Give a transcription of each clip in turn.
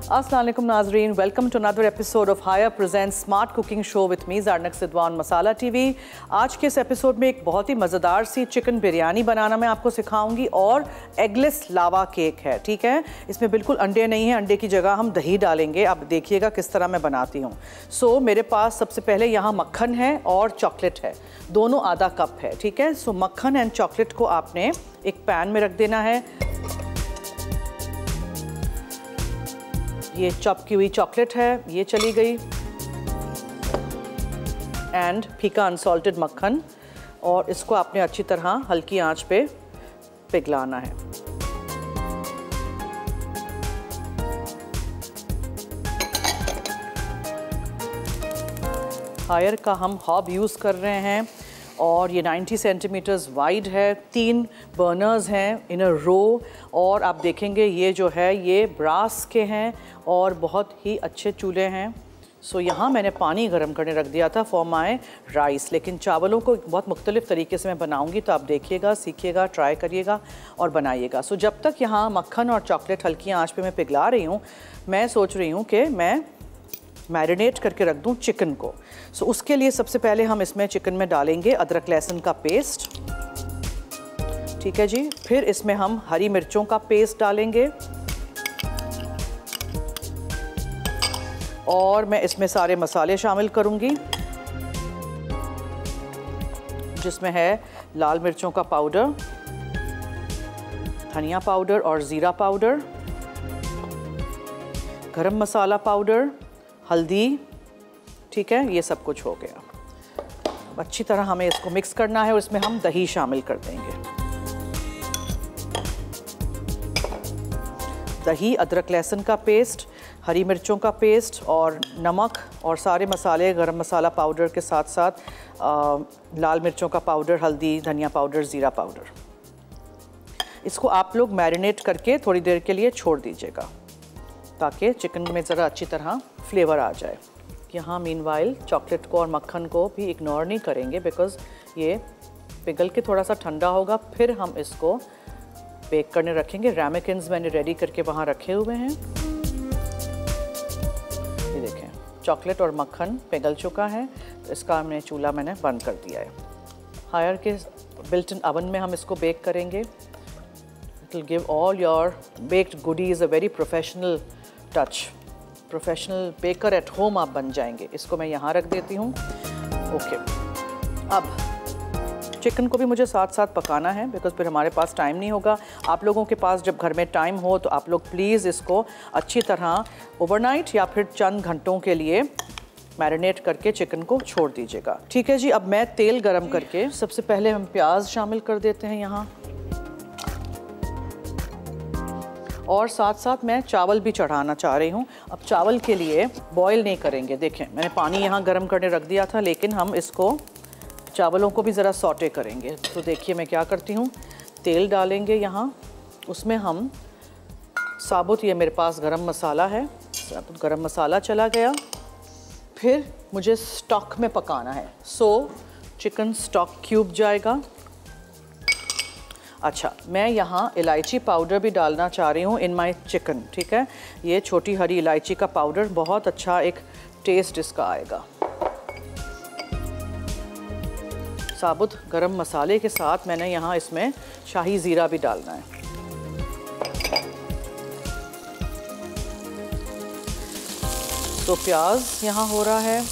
अस्सलाम वालेकुम नाजरीन, welcome to another episode of Haier present smart cooking show with me Zarnak Sidhwa Masala TV. आज के इस एपिसोड में एक बहुत ही मज़ेदार सी चिकन बिरयानी बनाना मैं आपको सिखाऊंगी और एगलेस लावा केक है। ठीक है, इसमें बिल्कुल अंडे नहीं है, अंडे की जगह हम दही डालेंगे। आप देखिएगा किस तरह मैं बनाती हूँ। सो मेरे पास सबसे पहले यहाँ मक्खन है और चॉकलेट है, दोनों आधा कप है। ठीक है, सो मक्खन एंड चॉकलेट को आपने एक पैन में रख देना है। ये चॉप की हुई चॉकलेट है, ये चली गई, एंड फीका अनसॉल्टेड मक्खन, और इसको आपने अच्छी तरह हल्की आंच पे पिघलाना है। हायर का हम हॉब यूज़ कर रहे हैं और ये 90 सेंटीमीटर्स वाइड है, 3 बर्नर्स हैं इन अ रो, और आप देखेंगे ये जो है ये ब्रास के हैं और बहुत ही अच्छे चूल्हे हैं। सो यहाँ मैंने पानी गर्म करने रख दिया था फॉर माय राइस, लेकिन चावलों को बहुत मुख्तलिफ तरीके से मैं बनाऊंगी, तो आप देखिएगा, सीखिएगा, ट्राई करिएगा और बनाइएगा। सो जब तक यहाँ मक्खन और चॉकलेट हल्की आंच पे मैं पिघला रही हूँ, मैं सोच रही हूँ कि मैं मैरिनेट करके रख दूं चिकन को। सो उसके लिए सबसे पहले हम इसमें चिकन में डालेंगे अदरक लहसुन का पेस्ट। ठीक है जी, फिर इसमें हम हरी मिर्चों का पेस्ट डालेंगे और मैं इसमें सारे मसाले शामिल करूंगी, जिसमें है लाल मिर्चों का पाउडर, धनिया पाउडर और ज़ीरा पाउडर, गरम मसाला पाउडर, हल्दी। ठीक है, ये सब कुछ हो गया। अच्छी तरह हमें इसको मिक्स करना है और इसमें हम दही शामिल कर देंगे। दही, अदरक लहसुन का पेस्ट, हरी मिर्चों का पेस्ट और नमक और सारे मसाले, गरम मसाला पाउडर के साथ साथ लाल मिर्चों का पाउडर, हल्दी, धनिया पाउडर, ज़ीरा पाउडर। इसको आप लोग मैरिनेट करके थोड़ी देर के लिए छोड़ दीजिएगा ताकि चिकन में ज़रा अच्छी तरह फ्लेवर आ जाए। यहाँ मीनवाइल चॉकलेट को और मक्खन को भी इग्नोर नहीं करेंगे, बिकॉज़ ये पिघल के थोड़ा सा ठंडा होगा, फिर हम इसको बेक करने रखेंगे। रैमेकिन्स मैंने रेडी करके वहाँ रखे हुए हैं। ये देखें, चॉकलेट और मक्खन पिघल चुका है, तो इसका चूल्हा मैंने बंद कर दिया है। हायर के बिल्ट इन ओवन में हम इसको बेक करेंगे। It will give all your baked goodies a very professional touch. Professional baker at home आप बन जाएंगे। इसको मैं यहाँ रख देती हूँ। ओके, अब चिकन को भी मुझे साथ साथ पकाना है, बिकॉज फिर हमारे पास टाइम नहीं होगा। आप लोगों के पास जब घर में टाइम हो तो आप लोग प्लीज़ इसको अच्छी तरह ओवरनाइट या फिर चंद घंटों के लिए मैरिनेट करके चिकन को छोड़ दीजिएगा। ठीक है जी, अब मैं तेल गरम करके सबसे पहले हम प्याज शामिल कर देते हैं यहाँ, और साथ साथ मैं चावल भी चढ़ाना चाह रही हूँ। अब चावल के लिए बॉईल नहीं करेंगे। देखें, मैंने पानी यहाँ गर्म करने रख दिया था, लेकिन हम इसको चावलों को भी ज़रा सॉटे करेंगे। तो देखिए मैं क्या करती हूँ, तेल डालेंगे यहाँ, उसमें हम साबुत, ये मेरे पास गरम मसाला है, साबुत गरम मसाला चला गया। फिर मुझे स्टॉक में पकाना है, सो चिकन स्टॉक क्यूब जाएगा। अच्छा, मैं यहाँ इलायची पाउडर भी डालना चाह रही हूँ इन माय चिकन। ठीक है, ये छोटी हरी इलायची का पाउडर, बहुत अच्छा एक टेस्ट इसका आएगा। साबुत गरम मसाले के साथ मैंने यहाँ इसमें शाही ज़ीरा भी डालना है। तो प्याज यहाँ हो रहा है,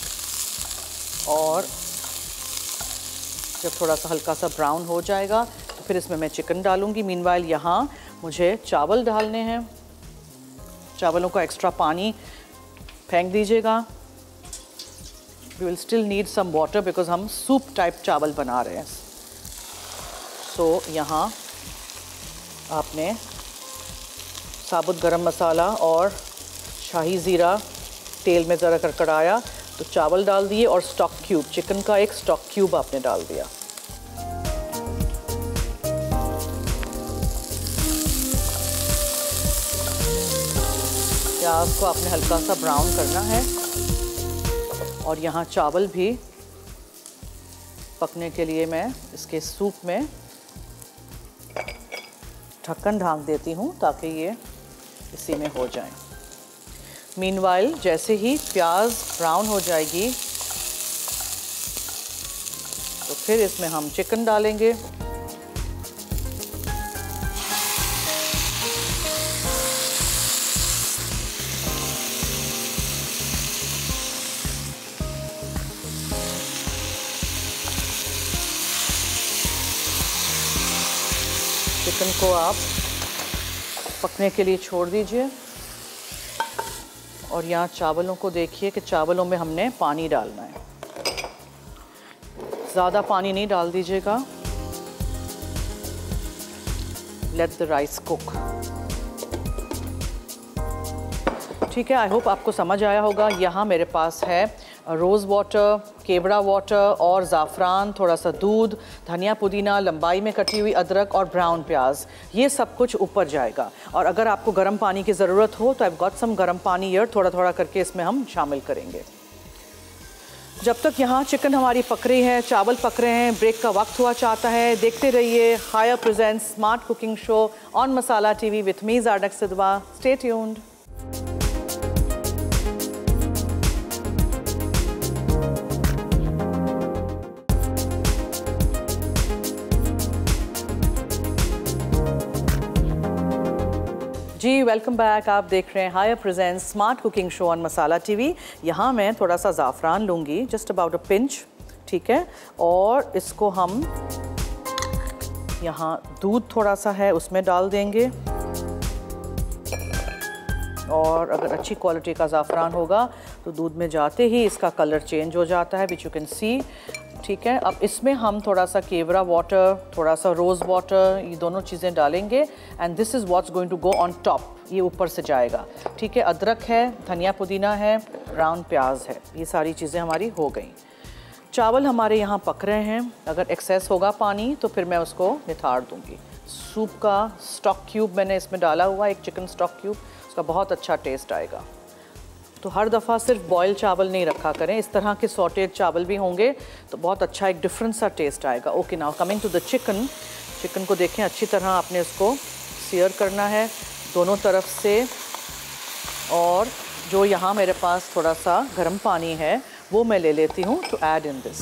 और जब थोड़ा सा हल्का सा ब्राउन हो जाएगा तो फिर इसमें मैं चिकन डालूंगी। मीनवाइल यहाँ मुझे चावल डालने हैं। चावलों का एक्स्ट्रा पानी फेंक दीजिएगा। We will still need some water because हम सूप टाइप चावल बना रहे हैं। सो यहाँ आपने साबुत गरम मसाला और शाही ज़ीरा तेल में ज़रा कड़कड़ाया तो चावल डाल दिए, और स्टॉक क्यूब, चिकन का एक स्टॉक क्यूब आपने डाल दिया। प्याज को आपने हल्का सा ब्राउन करना है, और यहाँ चावल भी पकने के लिए मैं इसके सूप में ढक्कन ढाँक देती हूँ ताकि ये इसी में हो जाए। मीनवाइल जैसे ही प्याज ब्राउन हो जाएगी तो फिर इसमें हम चिकन डालेंगे। चिकन को आप पकने के लिए छोड़ दीजिए और यहाँ चावलों को देखिए कि चावलों में हमने पानी डालना है। ज़्यादा पानी नहीं डाल दीजिएगा। Let the rice cook. ठीक है, आई होप आपको समझ आया होगा। यहाँ मेरे पास है रोज़ वाटर, केवड़ा वाटर और ज़ाफ़रान, थोड़ा सा दूध, धनिया पुदीना, लंबाई में कटी हुई अदरक और ब्राउन प्याज, ये सब कुछ ऊपर जाएगा। और अगर आपको गर्म पानी की ज़रूरत हो तो आई गॉट सम गर्म पानी हियर, थोड़ा थोड़ा करके इसमें हम शामिल करेंगे। जब तक यहाँ चिकन हमारी पक रही है, चावल पक रहे हैं, ब्रेक का वक्त हुआ चाहता है। देखते रहिए Haier presents smart cooking show on Masala TV with me Zarnak Sidhwa. Stay tuned. जी वेलकम बैक। आप देख रहे हैं Haier presents smart cooking show on Masala TV. यहाँ मैं थोड़ा सा ज़ाफ़रान लूँगी, जस्ट अबाउट अ पिंच, ठीक है। और इसको हम यहाँ दूध थोड़ा सा है उसमें डाल देंगे। और अगर अच्छी क्वालिटी का ज़ाफ़रान होगा तो दूध में जाते ही इसका कलर चेंज हो जाता है, विच यू कैन सी। ठीक है, अब इसमें हम थोड़ा सा केवड़ा वाटर, थोड़ा सा रोज़ वाटर, ये दोनों चीज़ें डालेंगे and this is what's going to go on top. ये ऊपर से जाएगा। ठीक है, अदरक है, धनिया पुदीना है, ब्राउन प्याज है, ये सारी चीज़ें हमारी हो गई। चावल हमारे यहाँ पक रहे हैं। अगर एक्सेस होगा पानी तो फिर मैं उसको निथार दूँगी। सूप का स्टॉक क्यूब मैंने इसमें डाला हुआ, एक चिकन स्टॉक क्यूब, उसका बहुत अच्छा टेस्ट आएगा। तो हर दफ़ा सिर्फ बॉयल चावल नहीं रखा करें, इस तरह के सॉटेड चावल भी होंगे तो बहुत अच्छा एक डिफरेंट सा टेस्ट आएगा। Okay, now coming to the chicken. Chicken को देखें, अच्छी तरह आपने इसको सीयर करना है दोनों तरफ से। और जो यहाँ मेरे पास थोड़ा सा गर्म पानी है वो मैं ले लेती हूँ टू ऐड इन दिस।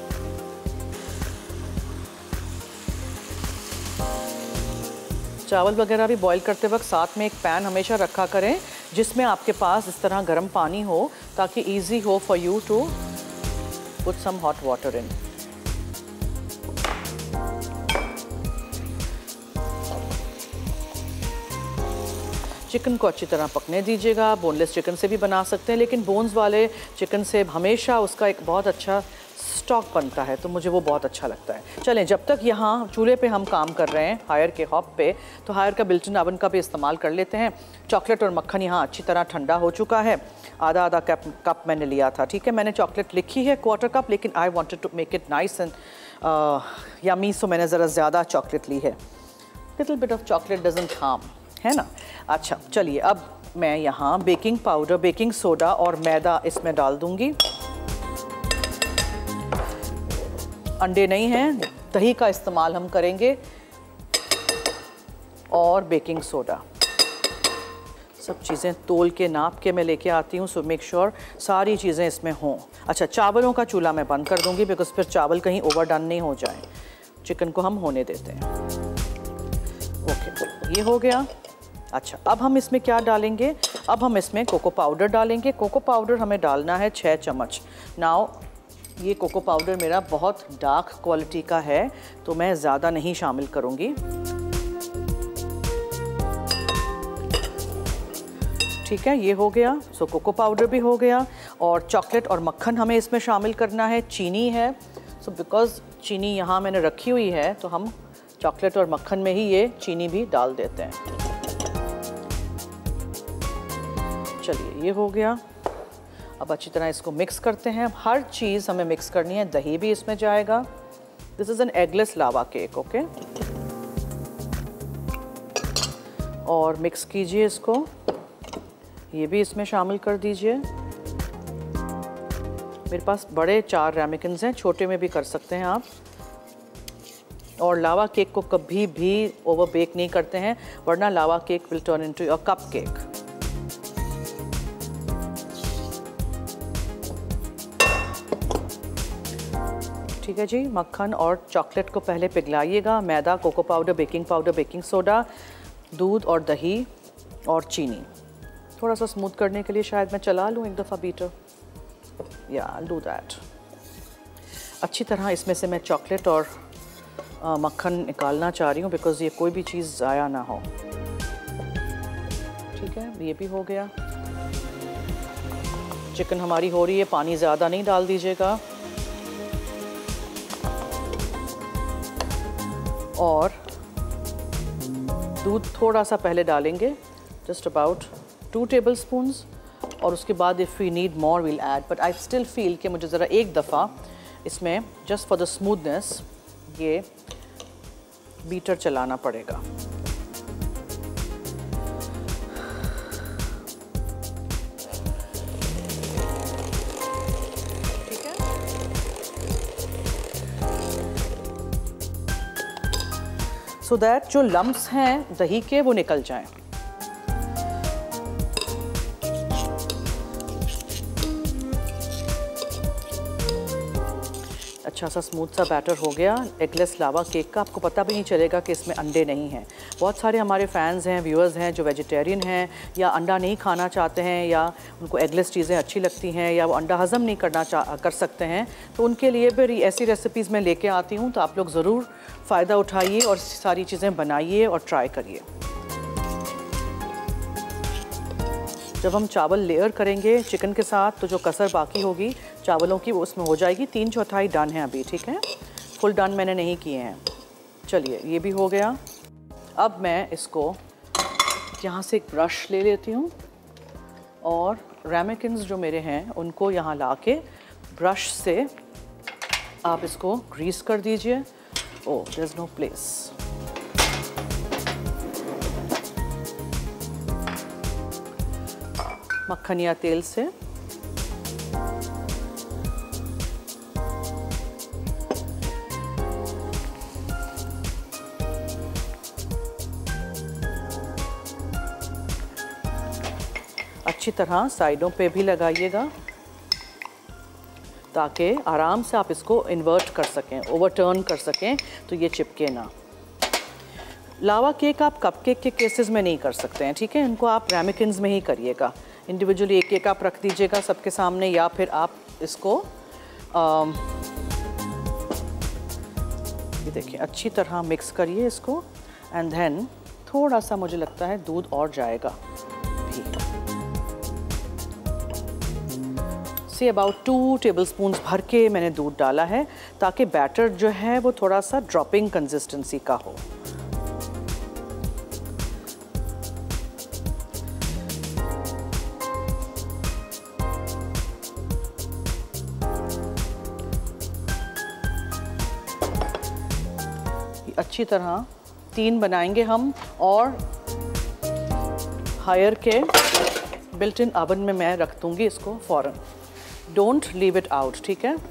चावल वगैरह भी बॉईल करते वक्त साथ में एक पैन हमेशा रखा करें जिसमें आपके पास इस तरह गर्म पानी हो, ताकि इजी हो for you to put some hot water in. Chicken को अच्छी तरह पकने दीजिएगा। बोनलेस चिकन से भी बना सकते हैं, लेकिन बोन्स वाले चिकन से हमेशा उसका एक बहुत अच्छा स्टॉक बनता है, तो मुझे वो बहुत अच्छा लगता है। चलें, जब तक यहाँ चूल्हे पे हम काम कर रहे हैं हायर के हॉब पे, तो हायर का बिल्ट इन ओवन का भी इस्तेमाल कर लेते हैं। चॉकलेट और मक्खन यहाँ अच्छी तरह ठंडा हो चुका है। आधा आधा कप मैंने लिया था। ठीक है, मैंने चॉकलेट लिखी है 1/4 कप, लेकिन I wanted to make it nice and yummy, so मैंने ज़रा ज़्यादा चॉकलेट ली है। Little bit of chocolate doesn't harm, है ना। अच्छा चलिए, अब मैं यहाँ बेकिंग पाउडर, बेकिंग सोडा और मैदा इसमें डाल दूँगी। अंडे नहीं हैं, दही का इस्तेमाल हम करेंगे और बेकिंग सोडा। सब चीज़ें तोल के नाप के मैं लेके आती हूँ, सो मेक श्योर सारी चीज़ें इसमें हों। अच्छा, चावलों का चूल्हा मैं बंद कर दूँगी बिकॉज फिर चावल कहीं ओवरडन नहीं हो जाए। चिकन को हम होने देते हैं। ओके, ये हो गया। अच्छा, अब हम इसमें क्या डालेंगे? अब हम इसमें कोको पाउडर डालेंगे। कोको पाउडर हमें डालना है 6 चम्मच। नाउ ये कोको पाउडर मेरा बहुत डार्क क्वालिटी का है तो मैं ज़्यादा नहीं शामिल करूँगी। ठीक है, ये हो गया। सो कोको पाउडर भी हो गया और चॉकलेट और मक्खन हमें इसमें शामिल करना है। चीनी है, सो बिकॉज़ चीनी यहाँ मैंने रखी हुई है तो हम चॉकलेट और मक्खन में ही ये चीनी भी डाल देते हैं। चलिए, ये हो गया। अब अच्छी तरह इसको मिक्स करते हैं। हर चीज़ हमें मिक्स करनी है। दही भी इसमें जाएगा। This is an eggless lava cake, okay. और मिक्स कीजिए इसको। ये भी इसमें शामिल कर दीजिए। मेरे पास बड़े 4 रैमिकन्स हैं, छोटे में भी कर सकते हैं आप। और लावा केक को कभी भी ओवर बेक नहीं करते हैं, वरना lava cake will turn into a cupcake. ठीक है जी। मक्खन और चॉकलेट को पहले पिघलाइएगा। मैदा, cocoa powder, baking powder, baking soda, दूध और दही और चीनी। थोड़ा सा स्मूथ करने के लिए शायद मैं चला लूँ एक दफ़ा बीटर। या आई डू दैट। अच्छी तरह इसमें से मैं चॉकलेट और मक्खन निकालना चाह रही हूँ बिकॉज़ ये कोई भी चीज़ ज़ाया ना हो। ठीक है, ये भी हो गया। चिकन हमारी हो रही है, पानी ज़्यादा नहीं डाल दीजिएगा। और दूध थोड़ा सा पहले डालेंगे, जस्ट अबाउट 2 टेबलस्पून्स, और उसके बाद if we need more will add, but I still feel कि मुझे ज़रा एक दफ़ा इसमें जस्ट फॉर द स्मूथनेस ये बीटर चलाना पड़ेगा। ठीक है, सो दैट जो लम्प्स हैं दही के वो निकल जाएं। अच्छा सा स्मूथ सा बैटर हो गया एगलेस लावा केक का। आपको पता भी नहीं चलेगा कि इसमें अंडे नहीं हैं। बहुत सारे हमारे फैंस हैं, व्यूअर्स हैं जो वेजिटेरियन हैं या अंडा नहीं खाना चाहते हैं, या उनको एगलेस चीज़ें अच्छी लगती हैं, या वो अंडा हज़म नहीं कर सकते हैं, तो उनके लिए भी ऐसी रेसिपीज़ मैं लेके आती हूँ। तो आप लोग ज़रूर फ़ायदा उठाइए और सारी चीज़ें बनाइए और ट्राई करिए। जब हम चावल लेयर करेंगे चिकन के साथ तो जो कसर बाकी होगी चावलों की वो उसमें हो जाएगी। 3/4 डन है अभी। ठीक है, फुल डन मैंने नहीं किए हैं। चलिए, ये भी हो गया। अब मैं इसको यहाँ से एक ब्रश ले लेती हूँ और रैमेकिन्स जो मेरे हैं उनको यहाँ लाके ब्रश से आप इसको ग्रीस कर दीजिए। Oh, there is no place. मक्खन या तेल से अच्छी तरह साइडों पे भी लगाइएगा ताकि आराम से आप इसको इन्वर्ट कर सकें, ओवरटर्न कर सकें, तो ये चिपके ना। लावा केक आप कपकेक के केसेस में नहीं कर सकते हैं। ठीक है, इनको आप रैमेकिन्स में ही करिएगा। इंडिविजुअली एक एक आप रख दीजिएगा सबके सामने, या फिर आप इसको ये देखिए अच्छी तरह मिक्स करिए इसको, एंड देन थोड़ा सा मुझे लगता है दूध और जाएगा भी। से अबाउट 2 टेबलस्पून्स भर के मैंने दूध डाला है ताकि बैटर जो है वो थोड़ा सा ड्रॉपिंग कंसिस्टेंसी का हो। अच्छी तरह 3 बनाएंगे हम, और हायर के बिल्ट इन ओवन में मैं रख दूंगी इसको फ़ौरन। Don't leave it out. ठीक है,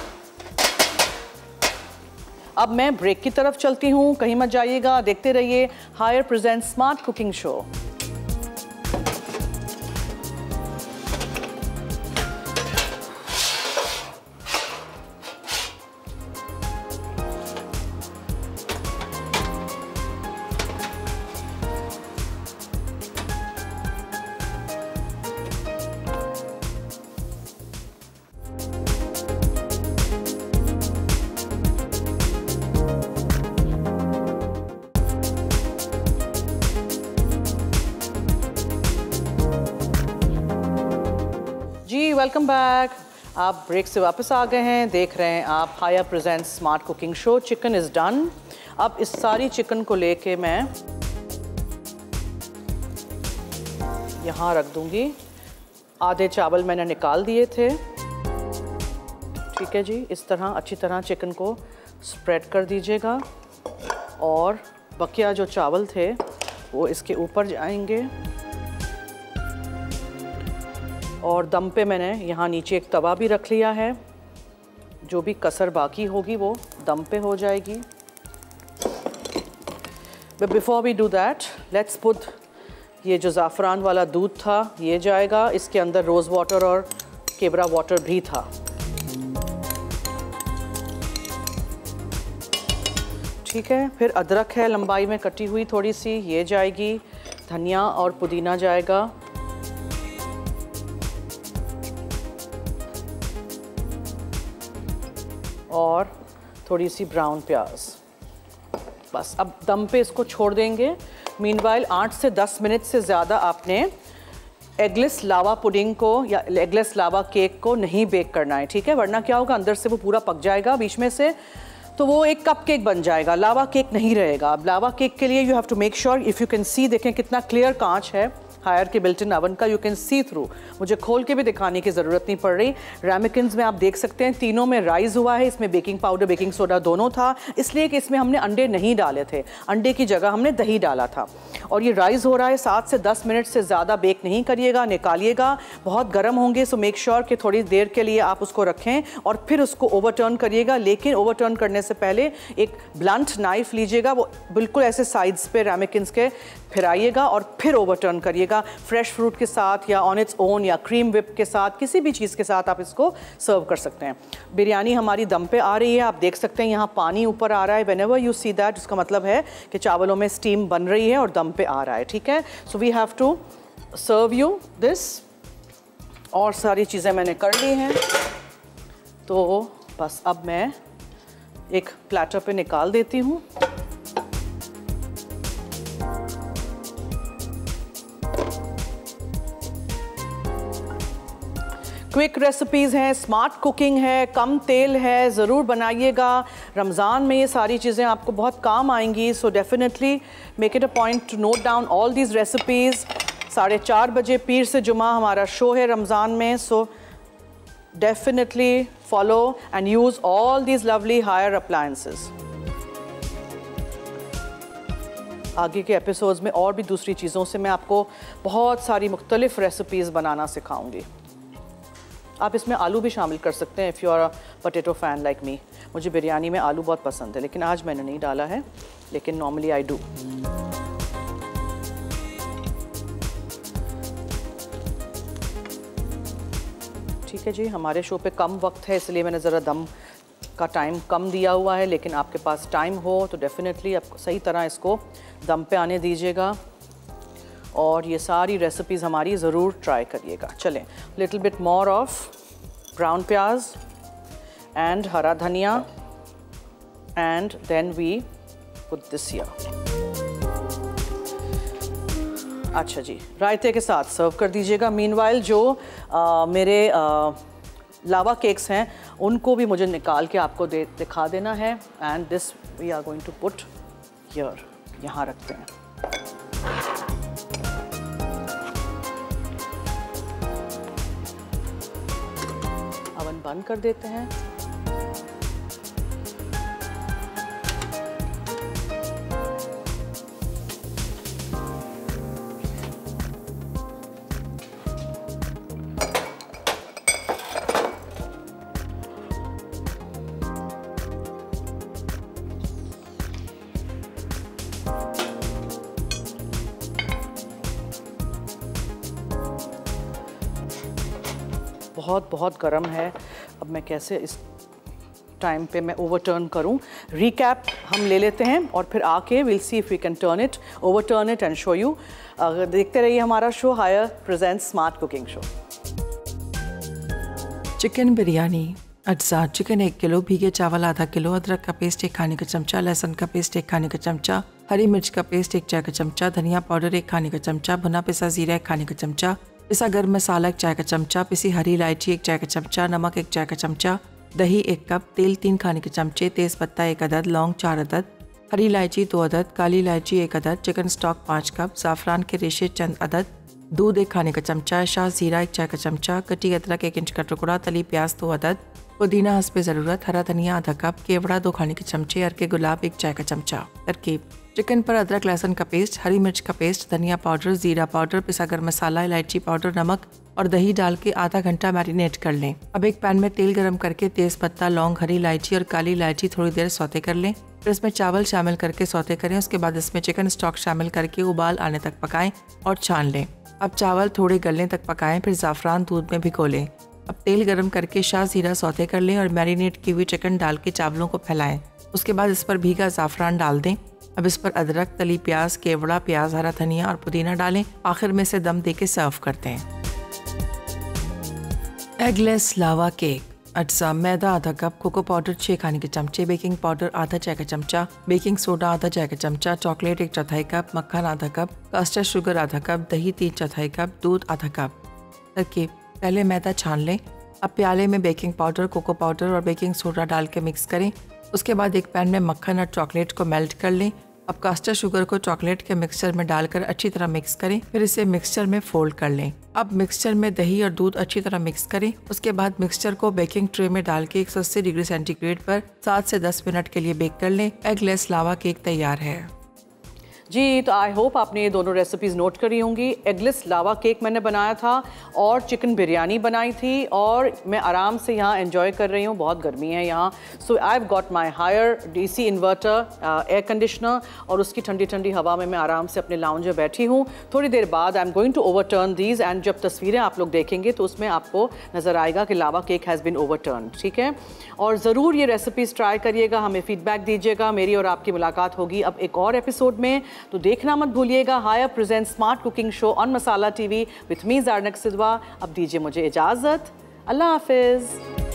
अब मैं ब्रेक की तरफ चलती हूँ, कहीं मत जाइएगा, देखते रहिए Haier presents smart cooking show. Welcome back. आप ब्रेक से वापस आ गए हैं, देख रहे हैं आप Haier presents smart cooking show. Chicken is done. अब इस सारी चिकन को लेके मैं यहाँ रख दूंगी। आधे चावल मैंने निकाल दिए थे। ठीक है जी, इस तरह अच्छी तरह चिकन को स्प्रेड कर दीजिएगा, और बकिया जो चावल थे वो इसके ऊपर जाएंगे। और दम पे मैंने यहाँ नीचे एक तवा भी रख लिया है, जो भी कसर बाकी होगी वो दम पे हो जाएगी। But before we do that, let's put ये जो ज़ाफ़रान वाला दूध था ये जाएगा। इसके अंदर रोज़ वाटर और केवड़ा वाटर भी था। ठीक है। फिर अदरक है लंबाई में कटी हुई थोड़ी सी, ये जाएगी। धनिया और पुदीना जाएगा। और थोड़ी सी ब्राउन प्याज। बस अब दम पे इसको छोड़ देंगे। मीनवाइल 8 से 10 मिनट से ज़्यादा आपने एगलेस लावा पुडिंग को या एगलेस लावा केक को नहीं बेक करना है, ठीक है। वरना क्या होगा, अंदर से वो पूरा पक जाएगा बीच में से, तो वो एक कप केक बन जाएगा, लावा केक नहीं रहेगा। अब लावा केक के लिए you have to make sure, if you can see, देखें कितना क्लियर कांच है हायर के बिल्ट इन अवन का, यू कैन सी थ्रू। मुझे खोल के भी दिखाने की ज़रूरत नहीं पड़ रही। रैमिकिन्स में आप देख सकते हैं तीनों में राइज हुआ है। इसमें बेकिंग पाउडर बेकिंग सोडा दोनों था, इसलिए कि इसमें हमने अंडे नहीं डाले थे, अंडे की जगह हमने दही डाला था। और ये राइज हो रहा है। 7 से 10 मिनट से ज़्यादा बेक नहीं करिएगा, निकालिएगा, बहुत गर्म होंगे। सो मेक श्योर कि थोड़ी देर के लिए आप उसको रखें और फिर उसको ओवरटर्न करिएगा। लेकिन ओवरटर्न करने से पहले एक ब्लंट नाइफ लीजिएगा, वो बिल्कुल ऐसे साइड्स पे रैमिकिन्स के फिराइएगा और फिर ओवरटर्न करिएगा। फ्रेश फ्रूट के साथ या ऑन इट्स ओन या क्रीम विप के साथ, किसी भी चीज़ के साथ आप इसको सर्व कर सकते हैं। बिरयानी हमारी दम पे आ रही है, आप देख सकते हैं यहाँ पानी ऊपर आ रहा है। व्हेनेवर यू सी दैट, उसका मतलब है कि चावलों में स्टीम बन रही है और दम पे आ रहा है, ठीक है। So we have to serve you this. और सारी चीज़ें मैंने कर ली हैं, तो बस अब मैं एक प्लेटर पे निकाल देती हूँ। क्विक रेसिपीज़ हैं, स्मार्ट कुकिंग है, कम तेल है, ज़रूर बनाइएगा। रमज़ान में ये सारी चीज़ें आपको बहुत काम आएंगी। So definitely make it a point to note down all these recipes. 4:30 बजे पीर से जुमा हमारा शो है रमज़ान में। So definitely follow and use all these lovely Haier appliances. आगे के एपिसोड्स में और भी दूसरी चीज़ों से मैं आपको बहुत सारी मुख्तलिफ रेसिपीज़ बनाना सिखाऊंगी। आप इसमें आलू भी शामिल कर सकते हैं if you are a potato fan like me. मुझे बिरयानी में आलू बहुत पसंद है, लेकिन आज मैंने नहीं डाला है, लेकिन नॉर्मली आई डू। ठीक है जी, हमारे शो पे कम वक्त है, इसलिए मैंने ज़रा दम का टाइम कम दिया हुआ है। लेकिन आपके पास टाइम हो तो डेफिनेटली आप सही तरह इसको दम पे आने दीजिएगा और ये सारी रेसिपीज़ हमारी ज़रूर ट्राई करिएगा। चलें, little bit more of brown pyaz and hara dhania and then we put this here. अच्छा जी, रायते के साथ सर्व कर दीजिएगा। मीनवाइल जो मेरे लावा केक्स हैं उनको भी मुझे निकाल के आपको दिखा देना है। And this we are going to put here, यहाँ रखते हैं। अवन बंद कर देते हैं। बहुत बहुत गर्म है। अब मैं कैसे इस टाइम पे मैं ओवरटर्न करूं, रिकैप हम ले लेते हैं और फिर आके will see if we can turn it, overturn it and show you. देखते रहिए हमारा show Haier presents smart cooking show. Chicken biryani अज्जा: चिकन 1 किलो, भीगे चावल आधा किलो, अदरक का पेस्ट 1 खाने का चमचा, लहसुन का पेस्ट 1 खाने का चमचा, हरी मिर्च का पेस्ट 1 चाय का चमचा, धनिया पाउडर 1 खाने का चमचा, भुना पिसा जीरा 1 खाने का चमचा, पिसा गर्म मसाला 1 चाय का चमचा, पिसी हरी इलायची 1 चाय का चमचा, नमक 1 चाय का चमचा, दही 1 कप, तेल 3 खाने के चमचे, तेज पत्ता 1 अदद, लौंग 4 अदद, हरी इलायची 2 अदद, काली इलायची 1 अदद, चिकन स्टॉक 5 कप, ज़ाफ़रान के रेशे चंद अदद, दूध 1 खाने का चमचा, शाह ज़ीरा 1 चाय का चमचा, कटी अदरक 1 इंच का टुकड़ा, तली प्याज 2 अदद, पुदीना हस्बे ज़रूरत, हरा धनिया आधा कप, केवड़ा 2 खाने के चमचे, अर्के गुलाब 1 चाय का चमचा। तरकीब: चिकन पर अदरक लहसुन का पेस्ट, हरी मिर्च का पेस्ट, धनिया पाउडर, जीरा पाउडर, पिसा गर्म मसाला, इलायची पाउडर, नमक और दही डाल के आधा घंटा मैरिनेट कर लें। अब एक पैन में तेल गरम करके तेज पत्ता, लौंग, हरी इलायची और काली इलायची थोड़ी देर सौते कर लें। फिर इसमें चावल शामिल करके सौते करें। उसके बाद इसमें चिकन स्टॉक शामिल करके उबाल आने तक पकाएं और छान लें। अब चावल थोड़े गलने तक पकाएं, फिर ज़ाफ़रान दूध में भिगो लें। अब तेल गरम करके शाह ज़ीरा सौते कर लें और मैरिनेट की हुई चिकन डाल के चावलों को फैलाएं। उसके बाद इस पर भीगा ज़ाफ़रान डाल दें। अब इस पर अदरक, तली प्याज, केवड़ा, प्याज, हरा धनिया और पुदीना डालें। आखिर में से दम देके सर्व करते हैं। Eggless lava cake. अज्जा: मैदा आधा कप, कोको पाउडर 6 खाने के चमचे, बेकिंग पाउडर आधा चाय का चमचा, बेकिंग सोडा आधा चाय का चमचा, चॉकलेट 1/4 कप, मक्खन आधा कप, कस्टर्ड शुगर आधा कप, दही 3/4 कप, दूध आधा कप। तरकीब: पहले मैदा छान लें। अब प्याले में बेकिंग पाउडर, कोको पाउडर और बेकिंग सोडा डाल के मिक्स करें। उसके बाद एक पैन में मक्खन और चॉकलेट को मेल्ट कर लें। अब कस्टर्ड शुगर को चॉकलेट के मिक्सचर में डालकर अच्छी तरह मिक्स करें। फिर इसे मिक्सचर में फोल्ड कर लें। अब मिक्सचर में दही और दूध अच्छी तरह मिक्स करें। उसके बाद मिक्सचर को बेकिंग ट्रे में डाल के 180 डिग्री सेंटीग्रेड पर 7 से 10 मिनट के लिए बेक कर लें। एगलेस लावा केक तैयार है। जी, तो आई होप आपने ये दोनों रेसिपीज़ नोट करी होंगी। एगलेस लावा केक मैंने बनाया था और चिकन बिरयानी बनाई थी और मैं आराम से यहाँ एंजॉय कर रही हूँ। बहुत गर्मी है यहाँ, so I have got my Haier DC inverter, air conditioner, और उसकी ठंडी ठंडी हवा में मैं आराम से अपने लाउंज में बैठी हूँ। थोड़ी देर बाद I am going to overturn these, and जब तस्वीरें आप लोग देखेंगे तो उसमें आपको नज़र आएगा कि lava cake has been overturn. ठीक है, और ज़रूर ये रेसिपीज़ ट्राई करिएगा, हमें फीडबैक दीजिएगा। मेरी और आपकी मुलाकात होगी अब एक और एपिसोड में, तो देखना मत भूलिएगा। Haier present smart cooking show on Masala TV with me Zarnak Sidhwa. अब दीजिए मुझे इजाज़त। अल्लाह हाफिज़।